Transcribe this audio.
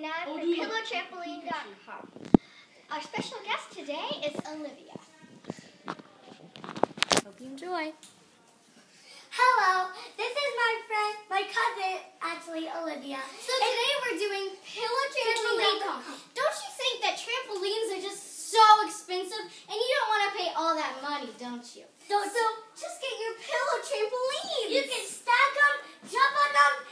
an ad for PillowTrampoline.com. Our special guest today is Olivia. Hope you enjoy. Hello, this is my cousin, actually, Olivia. So today we're doing PillowTrampoline.com. Don't you think that trampolines are just so expensive and you don't want to pay all that money, don't you? So just get your pillow trampolines. You can stack them, jump on them,